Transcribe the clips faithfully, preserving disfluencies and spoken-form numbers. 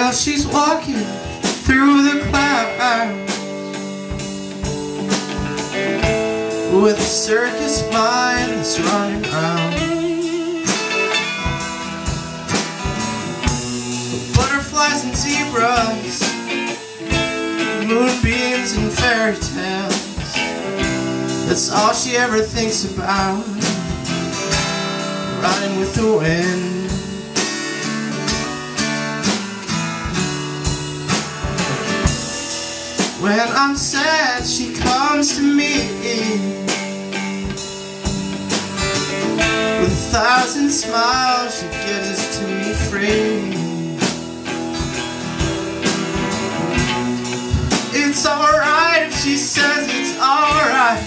Well, she's walking through the clouds with a circus mind that's running round. Butterflies and zebras, moonbeams and fairy tales, that's all she ever thinks about. Riding with the wind. When I'm sad, she comes to me with a thousand smiles, she gives it to me free. It's alright if she says it's alright.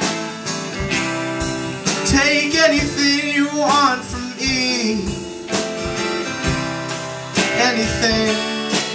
Take anything you want from me, anything.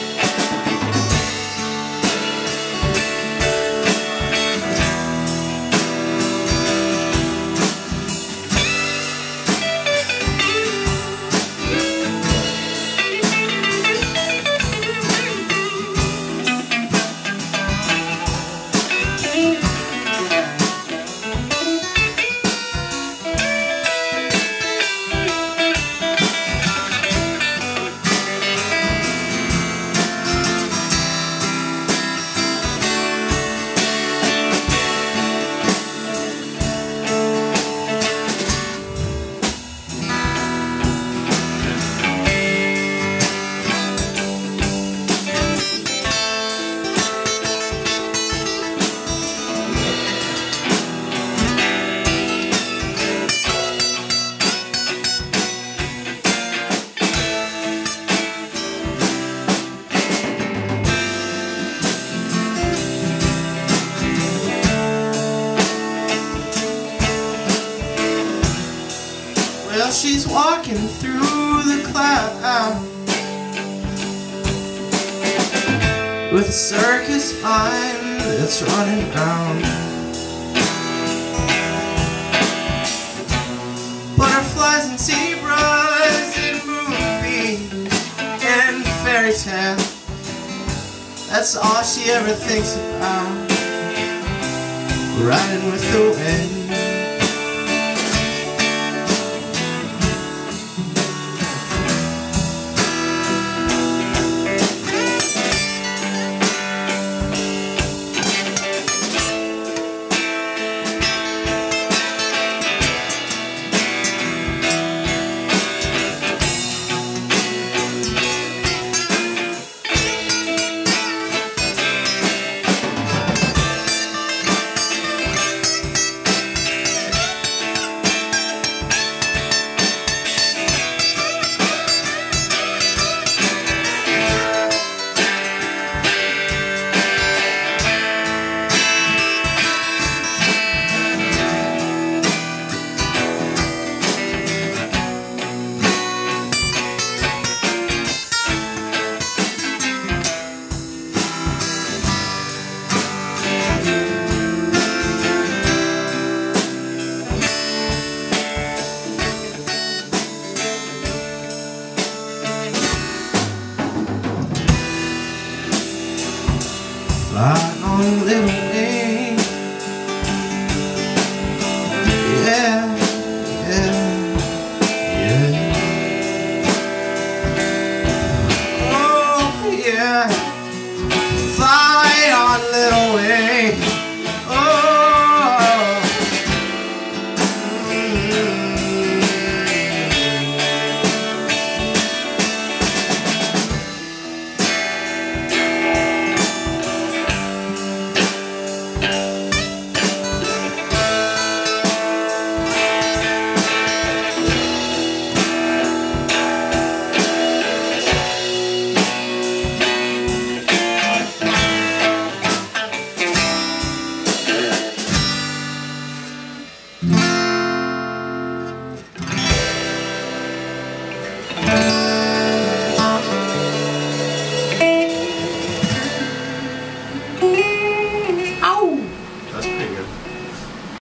Well, she's walking through the clouds with a circus mind that's running round. Butterflies and zebras and moonbeams and fairy tales, that's all she ever thinks about. Riding with the wind. Fly on, little wing. Yeah, yeah, yeah. Oh, yeah. Fly on, little wing. Oh. Mm-hmm. Mm-hmm.